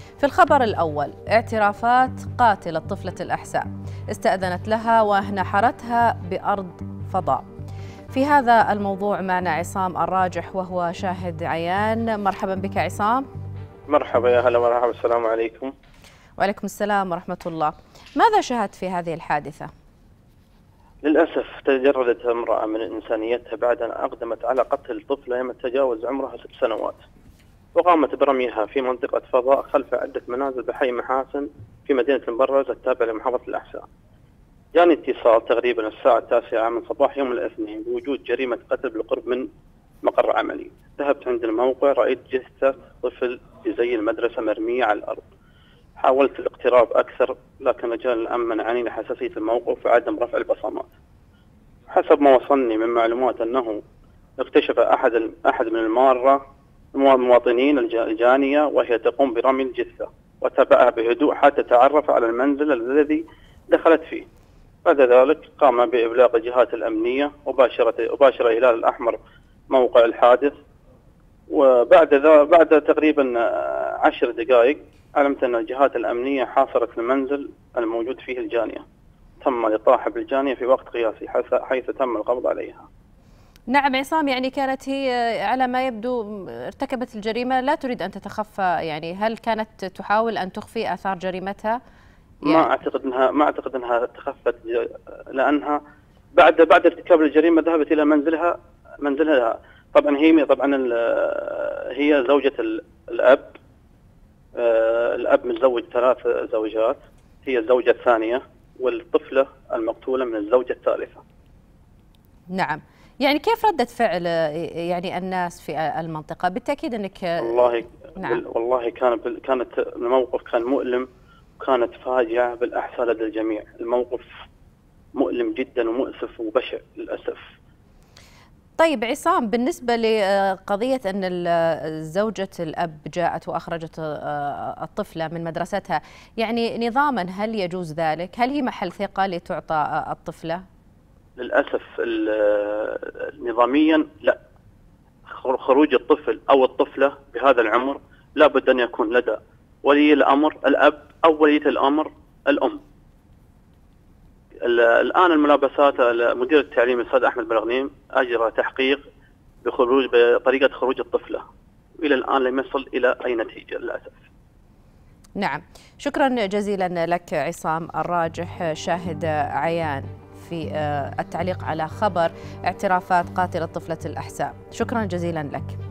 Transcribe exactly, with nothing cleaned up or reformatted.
في الخبر الأول، اعترافات قاتل الطفلة الأحساء استأذنت لها ونحرتها بأرض فضاء. في هذا الموضوع معنا عصام الراجح وهو شاهد عيان. مرحبا بك عصام. مرحبا، يا هلا مرحبا، السلام عليكم. وعليكم السلام ورحمة الله. ماذا شاهدت في هذه الحادثة؟ للأسف تجردت امرأة من إنسانيتها بعد أن أقدمت على قتل طفلة يوم تجاوز عمرها ست سنوات، وقامت برميها في منطقة فضاء خلف عدة منازل بحي محاسن في مدينة المبرز التابعة لمحافظة الأحساء. جاني اتصال تقريبا الساعة التاسعة من صباح يوم الاثنين بوجود جريمة قتل بالقرب من مقر عملي. ذهبت عند الموقع، رأيت جثة طفل في زي المدرسة مرمية على الأرض. حاولت الاقتراب أكثر لكن رجال الأمن منعني لحساسية الموقف وعدم رفع البصمات. حسب ما وصلني من معلومات أنه اكتشف أحد أحد من المارة المواطنين الجانية وهي تقوم برمي الجثة، وتابعها بهدوء حتى تعرف على المنزل الذي دخلت فيه. بعد ذلك قام بإبلاغ الجهات الأمنية وباشر وباشر الهلال الأحمر موقع الحادث. وبعد ذا بعد تقريبا عشر دقائق علمت أن الجهات الأمنية حاصرت المنزل الموجود فيه الجانية. تم الإطاحة بالجانية في وقت قياسي حيث تم القبض عليها. نعم عصام، يعني كانت هي على ما يبدو ارتكبت الجريمة لا تريد أن تتخفى، يعني هل كانت تحاول أن تخفي آثار جريمتها؟ يعني ما أعتقد أنها ما أعتقد أنها تخفت، لأنها بعد بعد ارتكاب الجريمة ذهبت إلى منزلها منزلها طبعا هي طبعا هي زوجة الأب. الأب متزوج ثلاث زوجات، هي الزوجة الثانية، والطفلة المقتولة من الزوجة الثالثة. نعم، يعني كيف ردة فعل يعني الناس في المنطقة؟ بالتأكيد أنك والله نعم. والله كان كانت الموقف كان مؤلم، وكانت فاجعة بالأحساء لدى الجميع. الموقف مؤلم جدا ومؤسف وبشع للأسف. طيب عصام، بالنسبة لقضية أن زوجة الأب جاءت وأخرجت الطفلة من مدرستها، يعني نظاما هل يجوز ذلك؟ هل هي محل ثقة لتعطى الطفلة؟ للأسف نظاميا لا. خروج الطفل أو الطفلة بهذا العمر لابد أن يكون لدى ولي الأمر الأب أو ولية الأمر الأم. الآن الملابسات مدير التعليم الأستاذ أحمد بلغنيم أجرى تحقيق بخروج بطريقة خروج الطفلة، وإلى الآن لم يصل إلى أي نتيجة للأسف. نعم، شكرا جزيلا لك عصام الراجح شاهد عيان في التعليق على خبر اعترافات قاتل الطفلة الأحساء. شكرا جزيلا لك.